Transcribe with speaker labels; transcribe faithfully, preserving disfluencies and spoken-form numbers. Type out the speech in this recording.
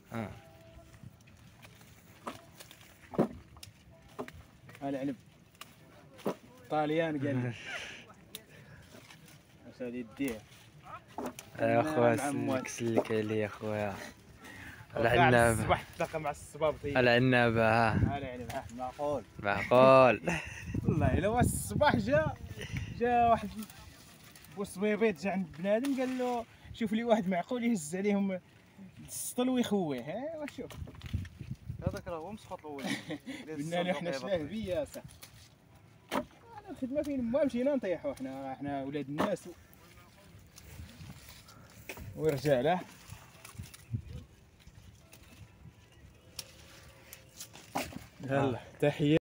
Speaker 1: اه
Speaker 2: العنب طاليان قال لي اش غادي يديه
Speaker 1: يا خويا سلك سلك عليه يا خويا. العنابة
Speaker 2: الصباح تلاقى مع الصباب طيب.
Speaker 1: العنابة ها
Speaker 2: العنب ها معقول
Speaker 1: معقول.
Speaker 2: والله الا هو الصباح جا جا واحد بوصبيبيط جا عند بنادم قال له شوف لي واحد معقول يهز عليهم السطل ويخويه. ها وشوف
Speaker 3: هذاك راه هو مسخوط الاول.
Speaker 2: قلنا له حنا شناه بيا صاحبي. انا الخدمه فين ما مشينا نطيحوا حنا حنا ولاد الناس و... ورجاله. يلا تحيه.